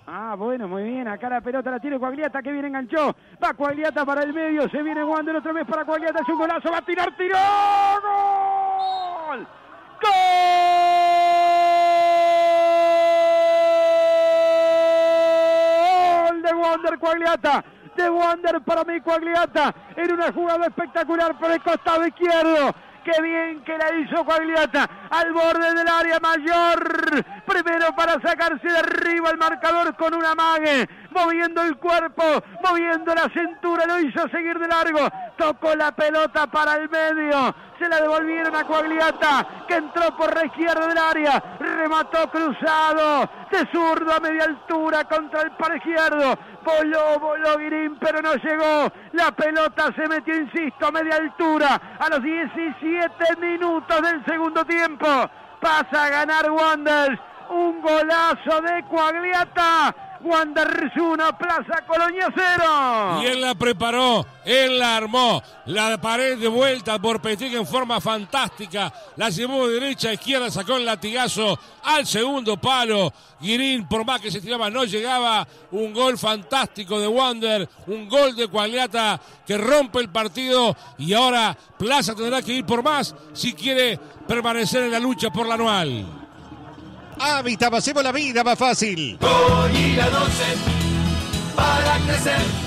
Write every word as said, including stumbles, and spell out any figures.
Ah, bueno, muy bien. Acá la pelota la tiene Quagliata, que bien enganchó. Va Quagliata para el medio. Se viene Wander otra vez para Quagliata. Es un golazo. Va a tirar, tiró. ¡Gol! ¡Gol de Wander Quagliata! De Wander para mí Quagliata. En una jugada espectacular por el costado izquierdo. ¡Qué bien que la hizo Quagliata! Al borde del área mayor. Primero para sacarse de arriba el marcador con un amague. Moviendo el cuerpo, moviendo la cintura, lo hizo seguir de largo. Tocó la pelota para el medio. Se la devolvieron a Quagliata, que entró por la izquierda del área. Remató cruzado, de zurdo a media altura contra el palo izquierdo. Voló, voló Guirín, pero no llegó. La pelota se metió, insisto, a media altura. A los diecisiete minutos del segundo tiempo. Pasa a ganar Wanderers. Un golazo de Quagliata. Wanderers uno, Plaza Colonia cero. Y él la preparó, él la armó. La pared de vuelta por Petit en forma fantástica. La llevó de derecha a izquierda, sacó el latigazo al segundo palo. Guirín, por más que se tiraba, no llegaba. Un gol fantástico de Wander. Un gol de Quagliata que rompe el partido. Y ahora Plaza tendrá que ir por más si quiere permanecer en la lucha por la anual. Hábitat, hacemos la vida más fácil. Con Ira doce para crecer.